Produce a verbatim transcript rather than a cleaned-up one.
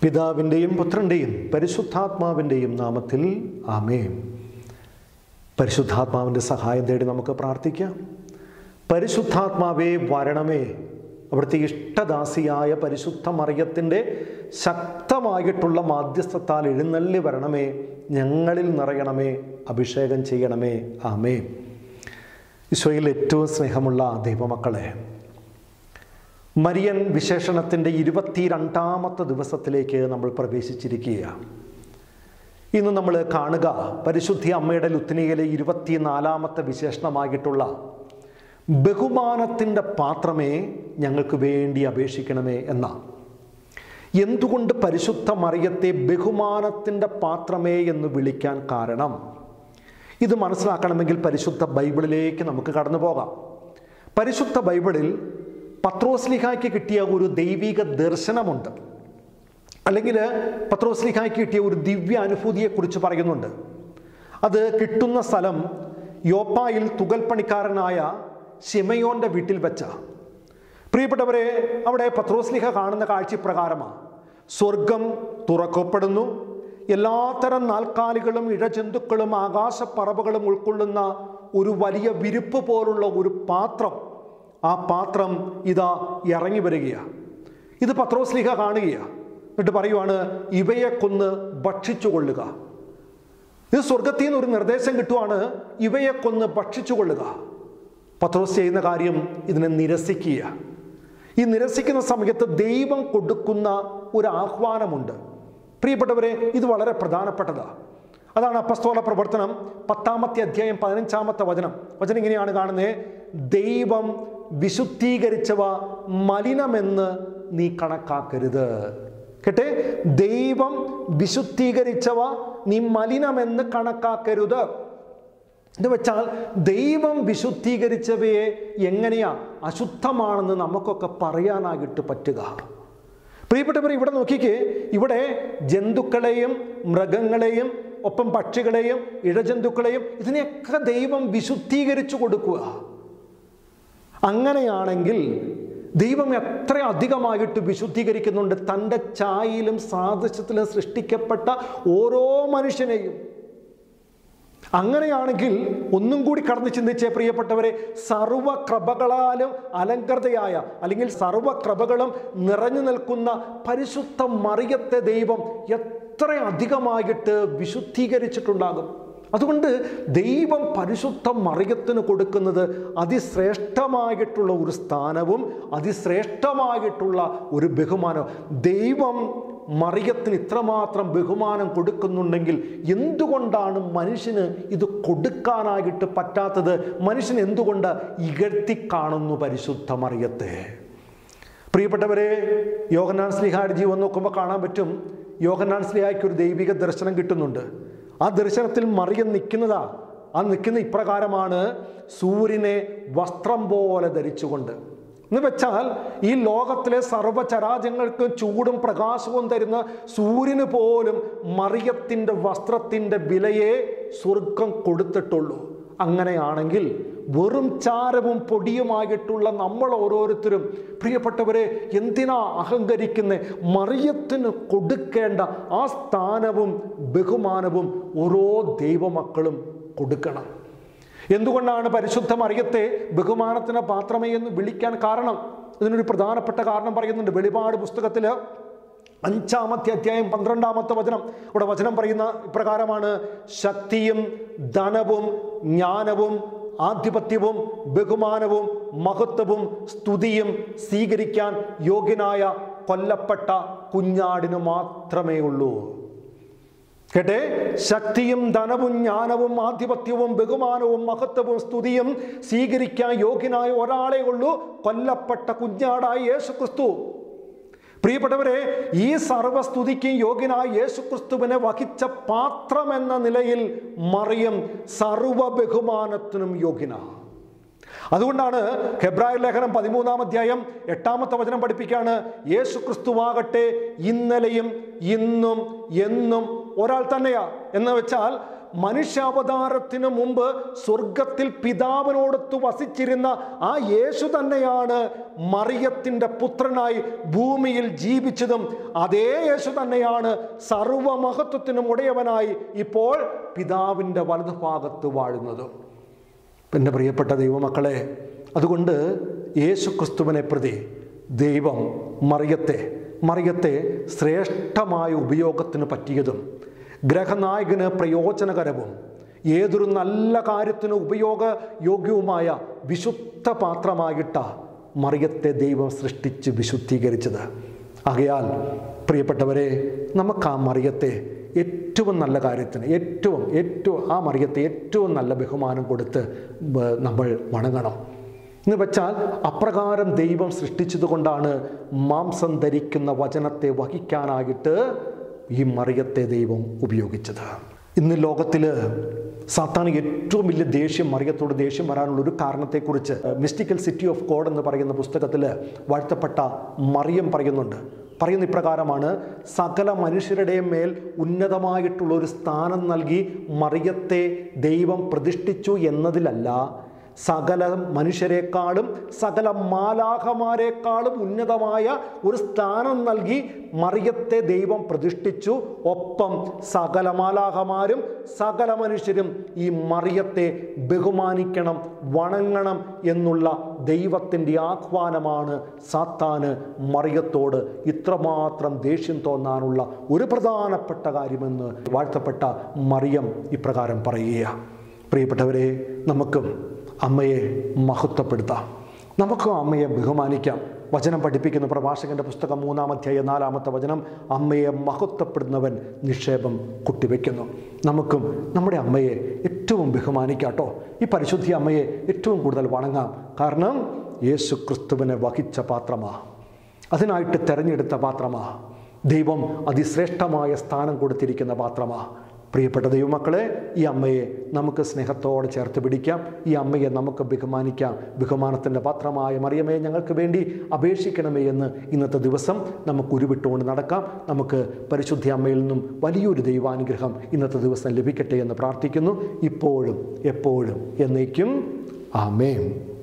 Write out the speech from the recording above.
പിതാവിൻ്റെയും പുത്രൻ്റെയും പരിശുദ്ധാത്മാവിൻ്റെയും നാമത്തിൽ ആമേൻ. പരിശുദ്ധാത്മാവിൻ്റെ സഹായം തേടി നമുക്ക് പ്രാർത്ഥിക്കാം. പരിശുദ്ധാത്മാവേ വരണമേ. അവിടുത്തെ ഇഷ്ടദാസിയായ പരിശുദ്ധ മറിയത്തിൻ്റെ ശക്തമായിട്ടുള്ള മാധ്യസ്ഥത്താൽ എഴുന്നള്ളി വരണമേ. ഞങ്ങളിൽ നിറയണമേ, അഭിഷേകം ചെയ്യണമേ. ആമേൻ. ഈശോയിൽ ഏറ്റവും സ്നേഹമുള്ള ദൈവമക്കളെ, മരിയൻ വിശേഷണത്തിൻ്റെ ഇരുപത്തിരണ്ടാമത്തെ ദിവസത്തിലേക്ക് നമ്മൾ പ്രവേശിച്ചിരിക്കുകയാണ്. ഇന്ന് നമ്മൾ കാണുക പരിശുദ്ധി അമ്മയുടെ ലുത്തിനിയയിലെ ഇരുപത്തിനാലാമത്തെ വിശേഷണമായിട്ടുള്ള ബഹുമാനത്തിൻ്റെ പാത്രമേ ഞങ്ങൾക്ക് വേണ്ടി അപേക്ഷിക്കണമേ എന്ന. എന്തുകൊണ്ട് പരിശുദ്ധ മറിയത്തെ ബഹുമാനത്തിൻ്റെ പാത്രമേ എന്ന് വിളിക്കാൻ കാരണം? ഇത് മനസ്സിലാക്കണമെങ്കിൽ പരിശുദ്ധ ബൈബിളിലേക്ക് നമുക്ക് കടന്നു പോകാം. പരിശുദ്ധ ബൈബിളിൽ പത്രോസ്ലിഹായ്ക്ക് കിട്ടിയ ഒരു ദൈവിക ദർശനമുണ്ട്, അല്ലെങ്കിൽ പത്രോസ്ലിഹായ്ക്ക് കിട്ടിയ ഒരു ദിവ്യ അനുഭൂതിയെക്കുറിച്ച് പറയുന്നുണ്ട്. അത് കിട്ടുന്ന സ്ഥലം യോപ്പായിൽ തുകൽപ്പണിക്കാരനായ ശിമയോൻ്റെ വീട്ടിൽ വെച്ച. പ്രിയപ്പെട്ടവരെ, അവിടെ പത്രോസ്ലിഹ കാണുന്ന കാഴ്ചപ്രകാരമാണ്. സ്വർഗം തുറക്കപ്പെടുന്നു. എല്ലാത്തരം നാൽക്കാലികളും ഇഴജന്തുക്കളും ആകാശപ്പറവകളും ഉൾക്കൊള്ളുന്ന ഒരു വലിയ വിരിപ്പ് പോലുള്ള ഒരു പാത്രം, ആ പാത്രം ഇതാ ഇറങ്ങി വരികയാണ്. ഇത് പത്രോസ്ലിഹ കാണുകയാണ്. എന്നിട്ട് പറയുവാണ്, ഇവയെ കൊന്ന് ഭക്ഷിച്ചു കൊള്ളുക. ഇത് സ്വർഗത്തിൽ നിന്ന് ഒരു നിർദ്ദേശം കിട്ടുവാണ്, ഇവയെ കൊന്ന് ഭക്ഷിച്ചു കൊള്ളുക. പത്രോസ് ചെയ്യുന്ന കാര്യം ഇതിനെ നിരസിക്കുക. ഈ നിരസിക്കുന്ന സമയത്ത് ദൈവം കൊടുക്കുന്ന ഒരു ആഹ്വാനമുണ്ട്. പ്രിയപ്പെട്ടവരെ, ഇത് വളരെ പ്രധാനപ്പെട്ടതാണ്. അതാണ് അപ്പസ്തോല പ്രവർത്തനം പത്താമത്തെ അധ്യായം പതിനഞ്ചാമത്തെ വചനം. വചനം ഇങ്ങനെയാണ് കാണുന്നത്: ദൈവം വിശുദ്ധീകരിച്ചവ മലിനമെന്ന് നീ കണക്കാക്കരുത്. കേട്ടെ, ദൈവം വിശുദ്ധീകരിച്ചവ നീ മലിനമെന്ന് കണക്കാക്കരുത് എന്ന് വെച്ചാൽ, ദൈവം വിശുദ്ധീകരിച്ചവയെ എങ്ങനെയാ അശുദ്ധമാണെന്ന് നമുക്കൊക്കെ പറയാനായിട്ട് പറ്റുക? പ്രിയപ്പെട്ടവർ, ഇവിടെ നോക്കിക്കേ, ഇവിടെ ജന്തുക്കളെയും മൃഗങ്ങളെയും ഒപ്പം പക്ഷികളെയും ഇഴജന്തുക്കളെയും ഇതിനെയൊക്കെ ദൈവം വിശുദ്ധീകരിച്ചു കൊടുക്കുക. അങ്ങനെയാണെങ്കിൽ ദൈവം എത്ര അധികമായിട്ട് വിശുദ്ധീകരിക്കുന്നുണ്ട് തൻ്റെ ഛായയിലും സാദൃശ്യത്തിലും സൃഷ്ടിക്കപ്പെട്ട ഓരോ മനുഷ്യനെയും. അങ്ങനെയാണെങ്കിൽ ഒന്നും കൂടി കടന്ന് ചിന്തിച്ചേ പ്രിയപ്പെട്ടവരെ, സർവ്വകൃപകളാലും അലങ്കൃതയായ അല്ലെങ്കിൽ സർവ്വകൃപകളും നിറഞ്ഞു നിൽക്കുന്ന പരിശുദ്ധ മറിയത്തെ ദൈവം എത്ര അധികമായിട്ട് വിശുദ്ധീകരിച്ചിട്ടുണ്ടാകും. അതുകൊണ്ട് ദൈവം പരിശുദ്ധ മറിയത്തിന് കൊടുക്കുന്നത് അതിശ്രേഷ്ഠമായിട്ടുള്ള ഒരു സ്ഥാനവും അതിശ്രേഷ്ഠമായിട്ടുള്ള ഒരു ബഹുമാനവും. ദൈവം മറിയത്തിന് ഇത്രമാത്രം ബഹുമാനം കൊടുക്കുന്നുണ്ടെങ്കിൽ എന്തുകൊണ്ടാണ് മനുഷ്യന് ഇത് കൊടുക്കാനായിട്ട് പറ്റാത്തത്? മനുഷ്യൻ എന്തുകൊണ്ട് ഇകഴ്ത്തി കാണുന്നു പരിശുദ്ധ മറിയത്തെ? പ്രിയപ്പെട്ടവരെ, യോഹന്നാൻ ശ്ലീഹായുടെ ജീവൻ നോക്കുമ്പോൾ കാണാൻ പറ്റും, യോഹന്നാൻ ശ്ലീഹായ്ക്ക് ഒരു ദൈവിക ദർശനം കിട്ടുന്നുണ്ട്. ആ ദർശനത്തിൽ മറിയം നിൽക്കുന്നതാ. ആ നിൽക്കുന്ന ഇപ്രകാരമാണ്: സൂര്യനെ വസ്ത്രം പോലെ ധരിച്ചുകൊണ്ട്. എന്ന് വെച്ചാൽ, ഈ ലോകത്തിലെ സർവ്വചരാചരങ്ങൾക്ക് ചൂടും പ്രകാശവും തരുന്ന സൂര്യന് പോലും മറിയത്തിൻ്റെ വസ്ത്രത്തിൻ്റെ വിലയെ സ്വർഗം കൊടുത്തിട്ടുള്ളൂ. അങ്ങനെയാണെങ്കിൽ വെറും ചാരവും പൊടിയുമായിട്ടുള്ള നമ്മൾ ഓരോരുത്തരും പ്രിയപ്പെട്ടവരെ എന്തിനാ അഹങ്കരിക്കുന്നത്? മറിയത്തിന് കൊടുക്കേണ്ട ആ സ്ഥാനവും ബഹുമാനവും ഓരോ ദൈവമക്കളും കൊടുക്കണം. എന്തുകൊണ്ടാണ് പരിശുദ്ധ മറിയത്തെ ബഹുമാനത്തിന് പാത്രമേ എന്ന് വിളിക്കാൻ കാരണം? ഇതിനൊരു പ്രധാനപ്പെട്ട കാരണം പറയുന്നുണ്ട്. വെളിപാട് പുസ്തകത്തിൽ അഞ്ചാമത്തെ അധ്യായം പന്ത്രണ്ടാമത്തെ വചനം. അവിടെ വചനം പറയുന്ന ഇപ്രകാരമാണ്: ശക്തിയും ധനവും ജ്ഞാനവും ആധിപത്യവും ബഹുമാനവും മഹത്വവും സ്തുതിയും സ്വീകരിക്കാൻ യോഗ്യനായ കൊല്ലപ്പെട്ട കുഞ്ഞാടിന് മാത്രമേ ഉള്ളൂ. കേട്ടെ, ശക്തിയും ധനവും ജ്ഞാനവും ആധിപത്യവും ബഹുമാനവും മഹത്വവും സ്തുതിയും സ്വീകരിക്കാൻ യോഗ്യനായ ഒരാളെ ഉള്ളൂ, കൊല്ലപ്പെട്ട കുഞ്ഞാടായ യേശുക്രിസ്തു. പ്രിയപ്പെട്ടവരെ, ഈ സർവസ്തുതിക്കും യോഗ്യനായ യേശുക്രിസ്തുവിനെ വഹിച്ച പാത്രം എന്ന നിലയിൽ മറിയം സർവ ബഹുമാനത്തിനും യോഗ്യനാണ്. അതുകൊണ്ടാണ് ഹെബ്രായർ ലേഖനം പതിമൂന്നാം അധ്യായം എട്ടാമത്തെ വചനം പഠിപ്പിക്കുകയാണ്: യേശുക്രിസ്തുവാകട്ടെ ഇന്നലെയും ഇന്നും എന്നും ഒരാൾ തന്നെയാ. എന്ന് വെച്ചാൽ മനുഷ്യാവതാരത്തിനു മുമ്പ് സ്വർഗത്തിൽ പിതാവിനോടൊത്ത് വസിച്ചിരുന്ന ആ യേശു തന്നെയാണ് മറിയത്തിൻ്റെ പുത്രനായി ഭൂമിയിൽ ജീവിച്ചതും. അതേ യേശു തന്നെയാണ് സർവമഹത്വത്തിനും ഉടയവനായി ഇപ്പോൾ പിതാവിൻ്റെ വലതുഭാഗത്ത് വാഴുന്നതും. എൻ്റെ പ്രിയപ്പെട്ട ദൈവമക്കളെ, അതുകൊണ്ട് യേശു ക്രിസ്തുവിനെ പ്രതി ദൈവം മറിയത്തെ മറിയത്തെ ശ്രേഷ്ഠമായ ഉപയോഗത്തിന് പറ്റിയതും ഗ്രഹനായകന് പ്രയോജനകരവും ഏതൊരു നല്ല കാര്യത്തിന് ഉപയോഗയോഗ്യവുമായ വിശുദ്ധ പാത്രമായിട്ട മറിയത്തെ ദൈവം സൃഷ്ടിച്ച് വിശുദ്ധീകരിച്ചത്. ആകയാൽ പ്രിയപ്പെട്ടവരെ, നമുക്ക് ആ മറിയത്തെ ഏറ്റവും നല്ല കാര്യത്തിന് ഏറ്റവും ഏറ്റവും ആ മറിയത്തെ ഏറ്റവും നല്ല ബഹുമാനം കൊടുത്ത് നമ്മൾ വണങ്ങണം. എന്ന് വെച്ചാൽ അപ്രകാരം ദൈവം സൃഷ്ടിച്ചതുകൊണ്ടാണ് മാംസം ധരിക്കുന്ന വചനത്തെ വഹിക്കാനായിട്ട് ഈ മറിയത്തെ ദൈവം ഉപയോഗിച്ചത്. ഇന്ന് ലോകത്തിൽ സാത്താന് ഏറ്റവും വലിയ ദേഷ്യം, മറിയത്തോട് ദേഷ്യം വരാനുള്ള ഒരു കാരണത്തെക്കുറിച്ച് മിസ്റ്റിക്കൽ സിറ്റി ഓഫ് ഗോഡ് എന്ന് പറയുന്ന പുസ്തകത്തിൽ വാഴ്ത്തപ്പെട്ട മറിയം പറയുന്നുണ്ട്. പറയുന്ന ഇപ്രകാരമാണ്: സകല മനുഷ്യരുടെയും മേൽ ഉന്നതമായിട്ടുള്ള ഒരു സ്ഥാനം നൽകി മറിയത്തെ ദൈവം പ്രതിഷ്ഠിച്ചു എന്നതിലല്ല, സകല മനുഷ്യരെക്കാളും സകല മാലാഖമാരെക്കാളും ഉന്നതമായ ഒരു സ്ഥാനം നൽകി മറിയത്തെ ദൈവം പ്രതിഷ്ഠിച്ചു. ഒപ്പം സകല മാലാഖമാരും സകല മനുഷ്യരും ഈ മറിയത്തെ ബഹുമാനിക്കണം, വണങ്ങണം എന്നുള്ള ദൈവത്തിൻ്റെ ആഹ്വാനമാണ് സാത്താന് മറിയത്തോട് ഇത്രമാത്രം ദേഷ്യം തോന്നാനുള്ള ഒരു പ്രധാനപ്പെട്ട കാര്യമെന്ന് വാഴ്ത്തപ്പെട്ട മറിയം ഇപ്രകാരം പറയുക. പ്രിയപ്പെട്ടവരെ, നമുക്കും അമ്മയെ മഹത്വപ്പെടുത്താം, നമുക്കും അമ്മയെ ബഹുമാനിക്കാം. വചനം പഠിപ്പിക്കുന്ന പ്രഭാഷകന്റെ പുസ്തകം മൂന്നാം അധ്യായം നാലാമത്തെ വചനം, അമ്മയെ മഹത്വപ്പെടുന്നവൻ നിക്ഷേപം കുട്ടിവെക്കുന്നു. നമുക്കും നമ്മുടെ അമ്മയെ ഏറ്റവും ബഹുമാനിക്കാട്ടോ. ഈ പരിശുദ്ധി അമ്മയെ ഏറ്റവും കൂടുതൽ വണങ്ങാം. കാരണം യേശു ക്രിസ്തുവിനെ വഹിച്ച പാത്രമാ, അതിനായിട്ട് തെരഞ്ഞെടുത്ത പാത്രമാ, ദൈവം അതിശ്രേഷ്ഠമായ സ്ഥാനം കൊടുത്തിരിക്കുന്ന പാത്രമാ. പ്രിയപ്പെട്ട ദൈവമക്കളെ, ഈ അമ്മയെ നമുക്ക് സ്നേഹത്തോടെ ചേർത്ത് പിടിക്കാം. ഈ അമ്മയെ നമുക്ക് ബഹുമാനിക്കാം. ബഹുമാനത്തിൻ്റെ പാത്രമായ മറിയമേ, ഞങ്ങൾക്ക് വേണ്ടി അപേക്ഷിക്കണമേ എന്ന് ഇന്നത്തെ ദിവസം നമുക്ക് ഉരുവിട്ടുകൊണ്ട് നടക്കാം. നമുക്ക് പരിശുദ്ധ അമ്മയിൽ നിന്നും വലിയൊരു ദൈവാനുഗ്രഹം ഇന്നത്തെ ദിവസം ലഭിക്കട്ടെ എന്ന് പ്രാർത്ഥിക്കുന്നു. ഇപ്പോഴും എപ്പോഴും എന്നേക്കും ആമേൻ.